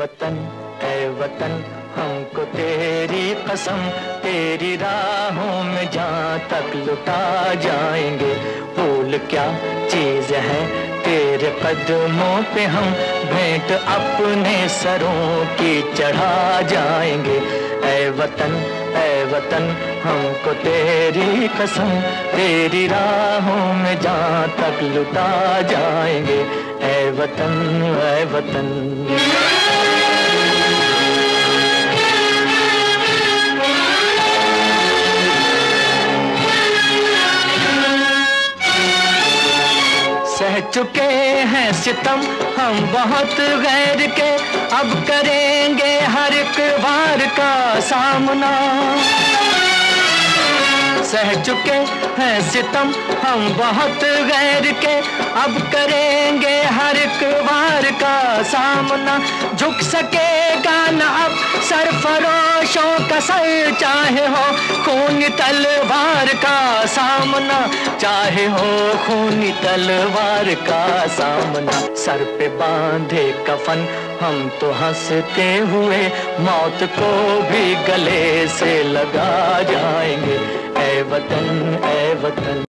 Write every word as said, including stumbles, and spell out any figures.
वतन ऐ वतन हमको तेरी कसम, तेरी राहों में जहाँ तक लुटा जाएंगे। फूल क्या चीज है तेरे कदमों पे, हम भेंट अपने सरों की चढ़ा जाएंगे। ऐ वतन ऐ वतन हमको तेरी कसम, तेरी राहों में जहाँ तक लुटा जाएंगे। ऐ वतन ऐ वतन। सह चुके हैं सितम हम बहुत गैर के, अब करेंगे हर एक वार का सामना। सह चुके हैं सितम हम बहुत गैर के, अब करेंगे हर एक वार का सामना। झुक सकेगा न अब सरफरोशों का सर, चाहे हो खूनी तलवार का सामना, चाहे हो खूनी तलवार का सामना। सर पे बांधे कफन हम तो हंसते हुए, मौत को भी गले से लगा जाएंगे। ऐ वतन ऐ वतन।